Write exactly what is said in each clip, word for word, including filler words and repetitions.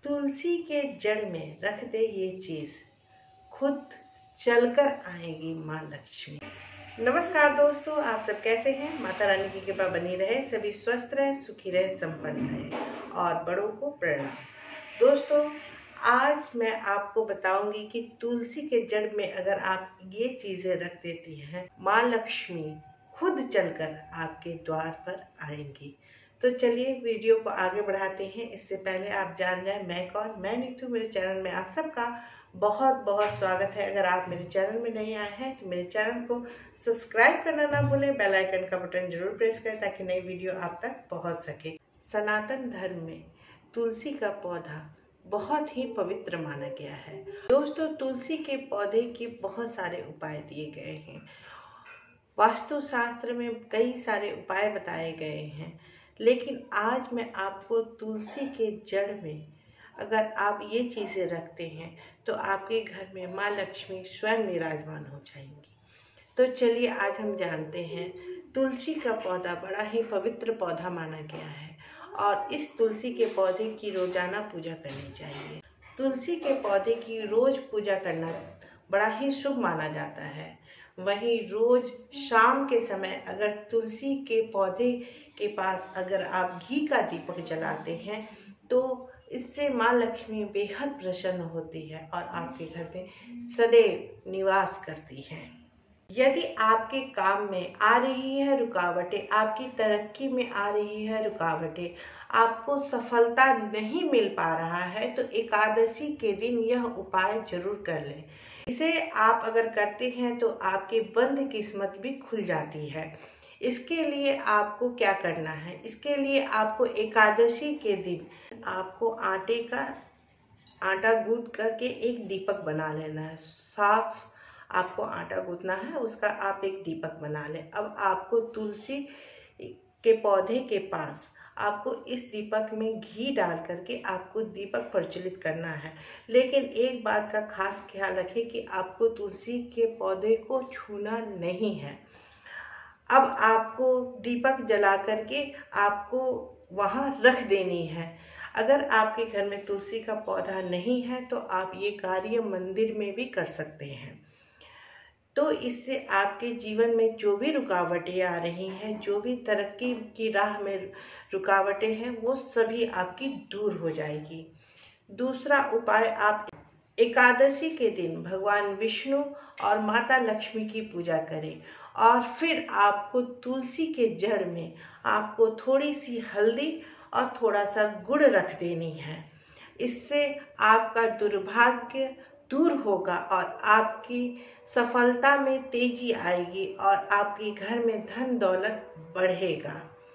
तुलसी के जड़ में रख दे ये चीज, खुद चलकर आएगी माँ लक्ष्मी। नमस्कार दोस्तों, आप सब कैसे हैं? माता रानी की कृपा बनी रहे, सभी स्वस्थ रहे, सुखी रहे, संपन्न रहे और बड़ों को प्रणाम। दोस्तों, आज मैं आपको बताऊंगी कि तुलसी के जड़ में अगर आप ये चीजें रख देती हैं, माँ लक्ष्मी खुद चलकर आपके द्वार पर आएंगी। तो चलिए वीडियो को आगे बढ़ाते हैं। इससे पहले आप जान जाए मैं कौन। मैं नीतू, मेरे चैनल में आप सबका बहुत बहुत स्वागत है। अगर आप मेरे चैनल में नहीं आए हैं तो मेरे चैनल को सब्सक्राइब करना ना भूलें, बेल आइकन का बटन जरूर प्रेस करें ताकि नई वीडियो आप तक पहुंच सके। सनातन धर्म में तुलसी का पौधा बहुत ही पवित्र माना गया है। दोस्तों, तुलसी के पौधे के बहुत सारे उपाय दिए गए हैं। वास्तुशास्त्र में कई सारे उपाय बताए गए हैं, लेकिन आज मैं आपको तुलसी के जड़ में अगर आप ये चीज़ें रखते हैं तो आपके घर में माँ लक्ष्मी स्वयं विराजमान हो जाएंगी। तो चलिए आज हम जानते हैं। तुलसी का पौधा बड़ा ही पवित्र पौधा माना गया है और इस तुलसी के पौधे की रोजाना पूजा करनी चाहिए। तुलसी के पौधे की रोज पूजा करना बड़ा ही शुभ माना जाता है। वहीं रोज शाम के समय अगर तुलसी के पौधे के पास अगर आप घी का दीपक जलाते हैं तो इससे माँ लक्ष्मी बेहद प्रसन्न होती है और आपके घर में सदैव निवास करती है। यदि आपके काम में आ रही है रुकावटें, आपकी तरक्की में आ रही है रुकावटें, आपको सफलता नहीं मिल पा रहा है, तो एकादशी के दिन यह उपाय जरूर कर लें। इसे आप अगर करते हैं तो आपकी बंद किस्मत भी खुल जाती है। इसके लिए आपको क्या करना है? इसके लिए आपको एकादशी के दिन आपको आटे का आटा गूंथ करके एक दीपक बना लेना है। साफ आपको आटा गूंथना है, उसका आप एक दीपक बना लें। अब आपको तुलसी के पौधे के पास आपको इस दीपक में घी डाल करके आपको दीपक प्रज्वलित करना है। लेकिन एक बात का खास ख्याल रखें कि आपको तुलसी के पौधे को छूना नहीं है। अब आपको दीपक जला करके आपको वहाँ रख देनी है। अगर आपके घर में तुलसी का पौधा नहीं है तो आप ये कार्य मंदिर में भी कर सकते हैं। तो इससे आपके जीवन में जो भी रुकावटें आ रही हैं, जो भी तरक्की की राह में रुकावटें हैं, वो सभी आपकी दूर हो जाएगी। दूसरा उपाय, आप एकादशी के दिन भगवान विष्णु और माता लक्ष्मी की पूजा करें और फिर आपको तुलसी के जड़ में आपको थोड़ी सी हल्दी और थोड़ा सा गुड़ रख देनी है। इससे आपका दुर्भाग्य दूर होगा और आपकी सफलता में तेजी आएगी और आपके घर में धन दौलत बढ़ेगा।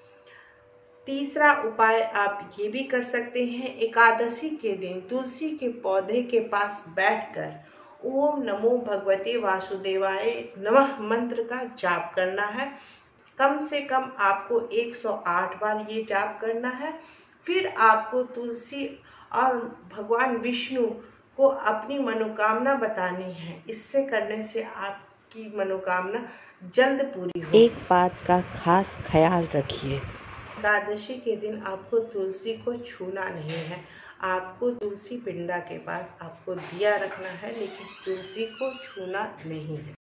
तीसरा उपाय आप ये भी कर सकते हैं। एकादशी के दिन तुलसी के पौधे के पास बैठकर ओम नमो भगवते वासुदेवाय नमः मंत्र का जाप करना है। कम से कम आपको एक सौ आठ बार ये जाप करना है। फिर आपको तुलसी और भगवान विष्णु को अपनी मनोकामना बतानी है। इससे करने से आपकी मनोकामना जल्द पूरी हो। एक बात का खास ख्याल रखिए, एकादशी के दिन आपको तुलसी को छूना नहीं है। आपको तुलसी पिंडा के पास आपको दिया रखना है, लेकिन तुलसी को छूना नहीं है।